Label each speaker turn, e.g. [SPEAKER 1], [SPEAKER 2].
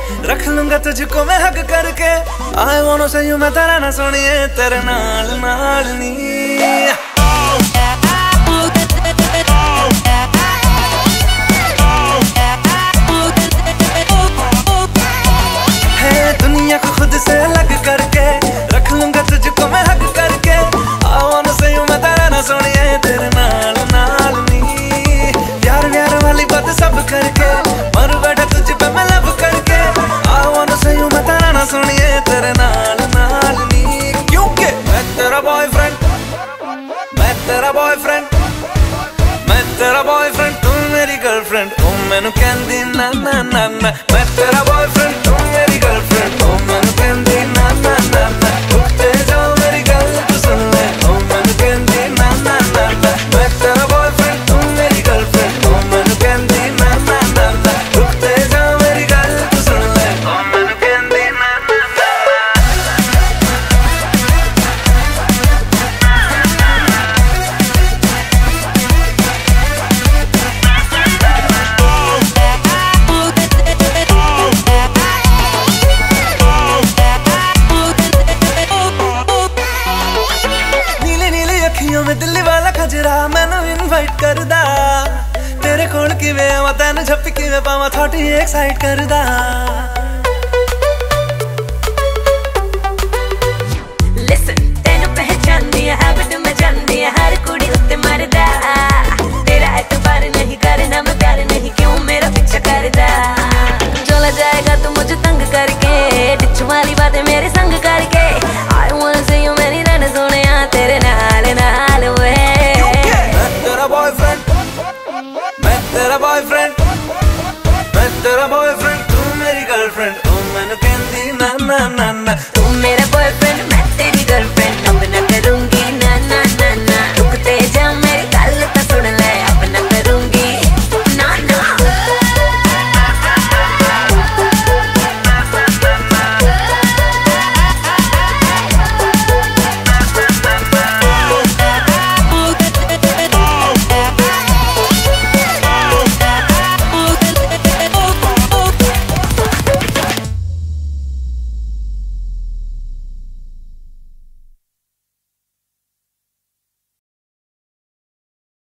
[SPEAKER 1] रख लूंगा तुझको मैं हक करके। I want to say you मैं तेरा ना सुनिए तेरे नाल नाल नी। दुनिया को खुद से अलग करके रख लूंगा तुझको मैं हक करके। I want to say you मैं तेरा ना सुनिए तेरे नाल नाल नी। प्यार प्यार वाली बात सब करके मर बैठा तुझ पे मैं लब करके। I want to say you मैं तेरा ना सुनिए तेरे नाल नाल नी। क्योंकि मैं तेरा बॉयफ्रेंड, मैं तेरा बॉयफ्रेंड, मैं तेरा बॉयफ्रेंड, तू मेरी गर्लफ्रेंड। तू मैनू कहंदी ना ना ना ना। मैं तेरा बॉयफ्रेंड, तू मेरी गर्लफ्रेंड। तू मैनू कहंदी ना ना ना ना। रुकते जाओ मेरी गल तू सुन ले। तू मैनू कहंदी ना ना ना ना। मैं तेरा बॉयफ्रेंड, तू मेरी गर्लफ्रेंड। तू मैनू कहंदी ना ना ना ना। रुकते जाओ मेरी गल तू सुन ले। तू मैनू कहंदी ना ना ना। में दिल्ली वाला खजरा मैनू इनवाइट करदा। तेरे कोल किवें आवां तैनू झप्पी किवें पावां थोड़ी एक्साइट करदा।
[SPEAKER 2] लिसन तैनू पहचानदी है हैबिट मैं जानदी है हर कुड़ी उत्ते मरदा। तेरा एतबार नहीं करना मैं प्यार नहीं क्यों मेरा पीछा करदा। चला जाएगा तू मुझे तंग करके डिच वाली बातें मेरे संग करके। I want to say you मेरी रन सोने